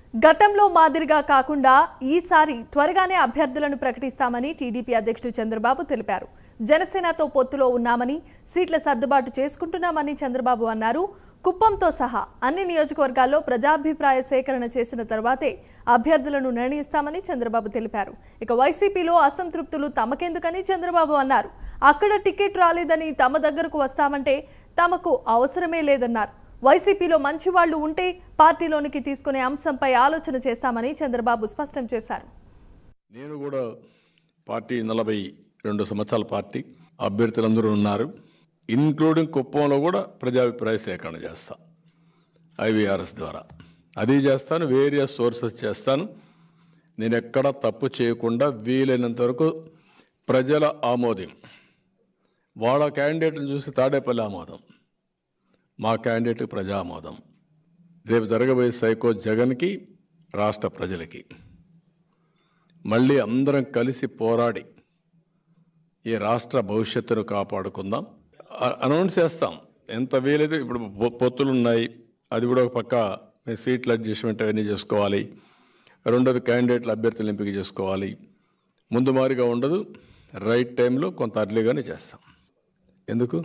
గతంలో మాదిరిగా కాకుండా ఈసారి త్వరగానే అభ్యర్థులను ప్రకటిస్తామని టీడీపీ అధ్యక్షుడు చంద్రబాబు తెలిపారు. జనసేనతో పొత్తులో ఉన్నామని, సీట్ల సర్దుబాటు చేసుకుంటున్నామని చంద్రబాబు అన్నారు. కుప్పంతో సహా అన్ని నియోజకవర్గాల్లో ప్రజాభిప్రాయ సేకరణ చేసిన తర్వాతే అభ్యర్థులను నిర్ణయిస్తామని చంద్రబాబు తెలిపారు. ఇక వైసీపీలో అసంతృప్తులు తమకెందుకని చంద్రబాబు అన్నారు. అక్కడ టికెట్ రాలేదని తమ దగ్గరకు వస్తామంటే తమకు అవసరమే లేదన్నారు. వైసీపీలో మంచి వాళ్లు ఉంటే పార్టీలోనికి తీసుకునే అంశంపై ఆలోచన చేస్తామని చంద్రబాబు స్పష్టం చేశారు. నేను కూడా పార్టీ 42 సంవత్సరాల పార్టీ అభ్యర్థులందరూ ఉన్నారు. ఇంక్లూడింగ్ కుప్పంలో కూడా ప్రజాభిప్రాయ సేకరణ చేస్తా, IVRS ద్వారా అది చేస్తాను, వేరియస్ సోర్సెస్ చేస్తాను. నేను ఎక్కడ తప్పు చేయకుండా వీలైనంత వరకు ప్రజల ఆమోదం, వాళ్ళ క్యాండిడేట్ని చూసి తాడేపల్లి ఆమోదం, మా క్యాండిడేట్ ప్రజా ఆమోదం, రేపు జరగబోయే సైకో జగన్కి, రాష్ట్ర ప్రజలకి మళ్ళీ అందరం కలిసి పోరాడి ఈ రాష్ట్ర భవిష్యత్తును కాపాడుకుందాం. అనౌన్స్ చేస్తాం ఎంత వీలైతే. ఇప్పుడు పొత్తులు ఉన్నాయి, అది కూడా ఒక పక్క సీట్ల అడ్జస్ట్మెంట్ అవన్నీ చేసుకోవాలి. రెండోది క్యాండిడేట్ల అభ్యర్థులు ఎంపిక చేసుకోవాలి. ముందు మారిగా ఉండదు, రైట్ టైంలో కొంత అర్లీగానే చేస్తాం. ఎందుకు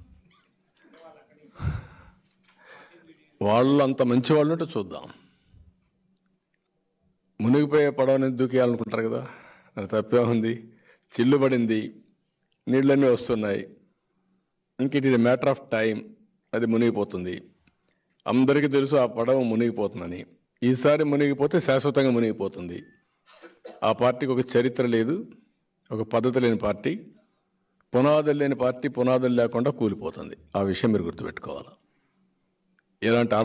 వాళ్ళు అంత మంచి వాళ్ళు ఉంటే చూద్దాం. మునిగిపోయే పడవని దూకేయాలనుకుంటారు కదా, అది తప్పే ఉంది. చిల్లు పడింది, నీళ్ళన్నీ వస్తున్నాయి, ఇంక it is matter of time, అది మునిగిపోతుంది. అందరికీ తెలుసు ఆ పడవ మునిగిపోతుందని. ఈసారి మునిగిపోతే శాశ్వతంగా మునిగిపోతుంది. ఆ పార్టీకి ఒక చరిత్ర లేదు, ఒక పద్ధతి లేని పార్టీ, పునాదులు లేని పార్టీ పునాదులు లేకుండా కూలిపోతుంది. ఆ విషయం మీరు గుర్తుపెట్టుకోవాలి. ఇలాంటి